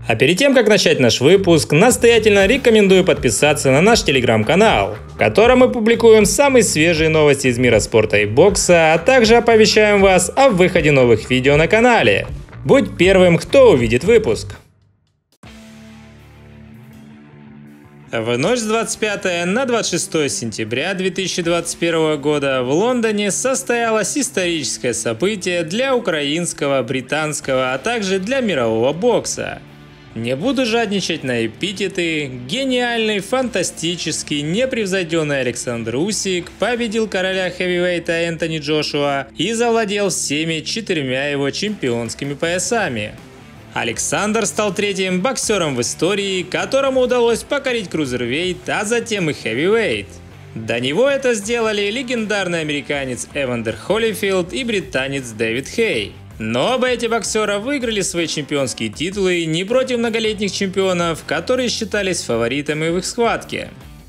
А перед тем, как начать наш выпуск, настоятельно рекомендую подписаться на наш телеграм-канал, в котором мы публикуем самые свежие новости из мира спорта и бокса, а также оповещаем вас о выходе новых видео на канале. Будь первым, кто увидит выпуск. В ночь с 25 на 26 сентября 2021 года в Лондоне состоялось историческое событие для украинского, британского, а также для мирового бокса. Не буду жадничать на эпитеты, гениальный, фантастический, непревзойденный Александр Усик победил короля хэвивейта Энтони Джошуа и завладел всеми 4 его чемпионскими поясами. Александр стал третьим боксером в истории, которому удалось покорить крузервейт, а затем и хэвивейт. До него это сделали легендарный американец Эвандер Холлифилд и британец Дэвид Хей. Но оба эти боксера выиграли свои чемпионские титулы не против многолетних чемпионов, которые считались фаворитами в их схватке.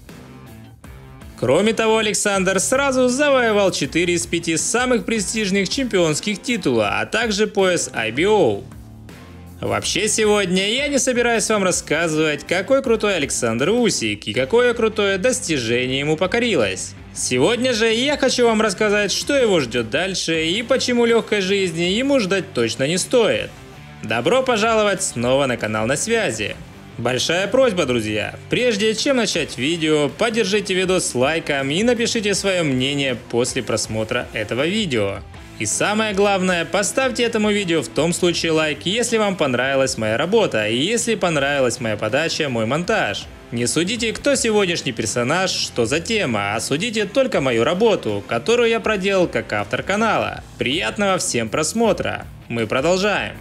Кроме того, Александр сразу завоевал 4 из 5 самых престижных чемпионских титула, а также пояс IBO. Вообще сегодня я не собираюсь вам рассказывать, какой крутой Александр Усик и какое крутое достижение ему покорилось. Сегодня же я хочу вам рассказать, что его ждет дальше и почему легкой жизни ему ждать точно не стоит. Добро пожаловать снова на канал На Связи. Большая просьба, друзья, прежде чем начать видео, поддержите видос лайком и напишите свое мнение после просмотра этого видео. И самое главное, поставьте этому видео в том случае лайк, если вам понравилась моя работа и если понравилась моя подача, мой монтаж. Не судите, кто сегодняшний персонаж, что за тема, а судите только мою работу, которую я проделал как автор канала. Приятного всем просмотра. Мы продолжаем.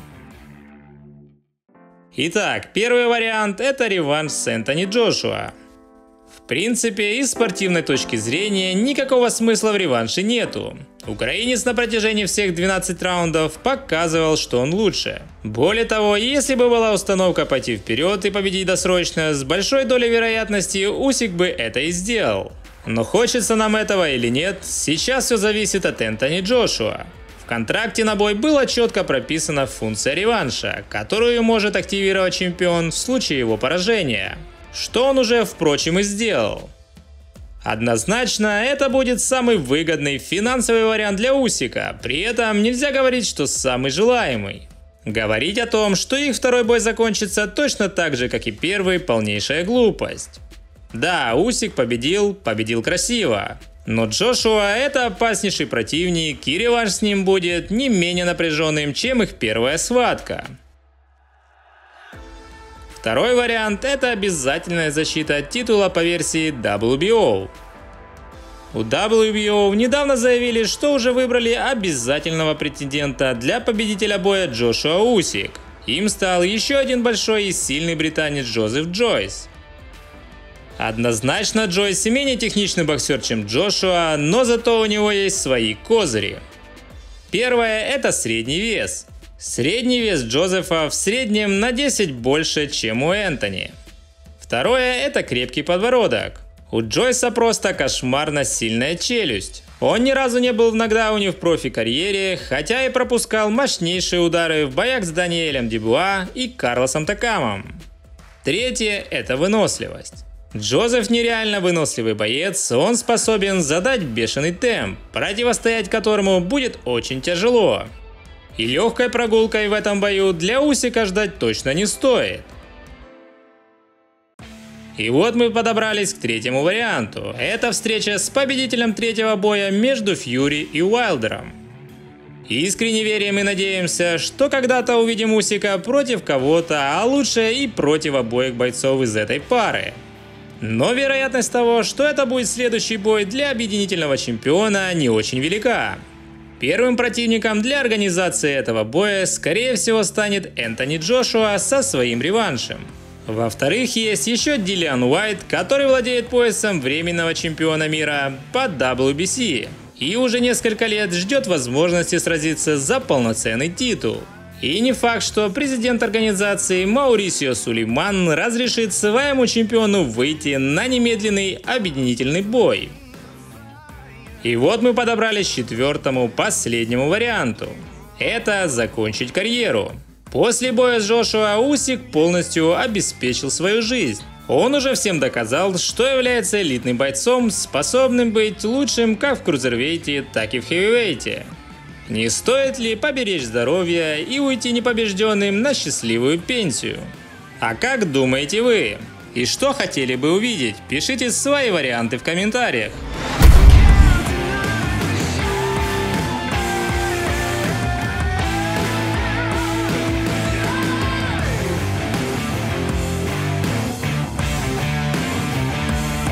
Итак, первый вариант — это реванш с Энтони Джошуа. В принципе, из спортивной точки зрения никакого смысла в реванше нету. Украинец на протяжении всех 12 раундов показывал, что он лучше. Более того, если бы была установка пойти вперед и победить досрочно, с большой долей вероятности Усик бы это и сделал. Но хочется нам этого или нет, сейчас все зависит от Энтони Джошуа. В контракте на бой была четко прописана функция реванша, которую может активировать чемпион в случае его поражения. Что он уже, впрочем, и сделал. Однозначно, это будет самый выгодный финансовый вариант для Усика, при этом нельзя говорить, что самый желаемый. Говорить о том, что их второй бой закончится точно так же, как и первый, полнейшая глупость. Да, Усик победил красиво, но Джошуа — это опаснейший противник, и реванш с ним будет не менее напряженным, чем их первая схватка. Второй вариант — это обязательная защита титула по версии WBO. У WBO недавно заявили, что уже выбрали обязательного претендента для победителя боя Джошуа Усик. Им стал еще один большой и сильный британец Джозеф Джойс. Однозначно Джойс менее техничный боксер, чем Джошуа, но зато у него есть свои козыри. Первое — это средний вес. Средний вес Джозефа в среднем на 10 больше, чем у Энтони. Второе — это крепкий подбородок. У Джойса просто кошмарно сильная челюсть. Он ни разу не был в нокдауне в профи-карьере, хотя и пропускал мощнейшие удары в боях с Даниэлем Дюбуа и Карлосом Такамом. Третье — это выносливость. Джозеф нереально выносливый боец, он способен задать бешеный темп, противостоять которому будет очень тяжело. И легкой прогулкой в этом бою для Усика ждать точно не стоит. И вот мы подобрались к третьему варианту. Это встреча с победителем третьего боя между Фьюри и Уайлдером. Искренне верим и надеемся, что когда-то увидим Усика против кого-то, а лучше и против обоих бойцов из этой пары. Но вероятность того, что это будет следующий бой для объединительного чемпиона, не очень велика. Первым противником для организации этого боя, скорее всего, станет Энтони Джошуа со своим реваншем. Во-вторых, есть еще Диллиан Уайт, который владеет поясом временного чемпиона мира по WBC и уже несколько лет ждет возможности сразиться за полноценный титул. И не факт, что президент организации Маурисио Сулейман разрешит своему чемпиону выйти на немедленный объединительный бой. И вот мы подобрались к четвертому, последнему варианту. Это закончить карьеру. После боя с Джошуа Усик полностью обеспечил свою жизнь. Он уже всем доказал, что является элитным бойцом, способным быть лучшим как в крузервейте, так и в хевивейте. Не стоит ли поберечь здоровье и уйти непобежденным на счастливую пенсию? А как думаете вы? И что хотели бы увидеть? Пишите свои варианты в комментариях.